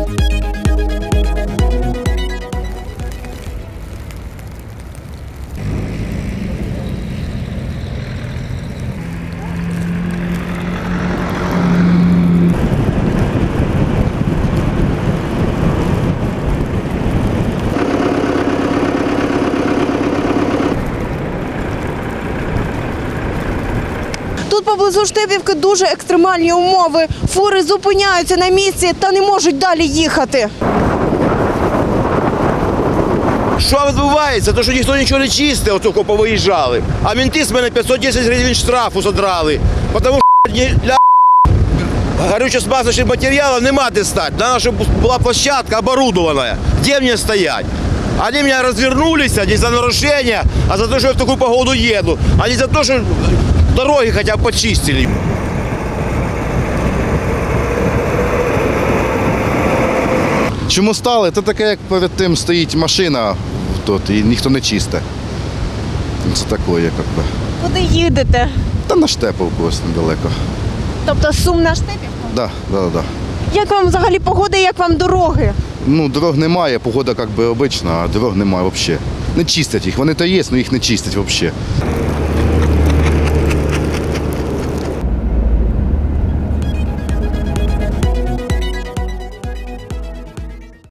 Тут поблизу Штепівки дуже екстремальні умови. Фури зупиняються на місці та не можуть далі їхати. Що відбувається? То, що ніхто нічого не чистив, отільки повиїжджали. А менти з мене 510 гривень штрафу задрали. Тому що для горючо-смазочних матеріалів нема де стати. Треба, щоб була площадка оборудована. Де мені стоять? Вони мене розвернулись не за нарушення, а за те, що я в таку погоду їду. А не за те, що дороги хоча б почистили. Чому стали? Це таке, як перед тим стоїть машина тут, і ніхто не чисте. Це таке, як би. Куди їдете? Та на Штепівку ось недалеко. Тобто Сум на Штепівку? Да. Як вам взагалі погода, як вам дороги? Ну, дорог немає, погода як би обична, а дорог немає взагалі. Не чистять їх, вони то є, але їх не чистять взагалі.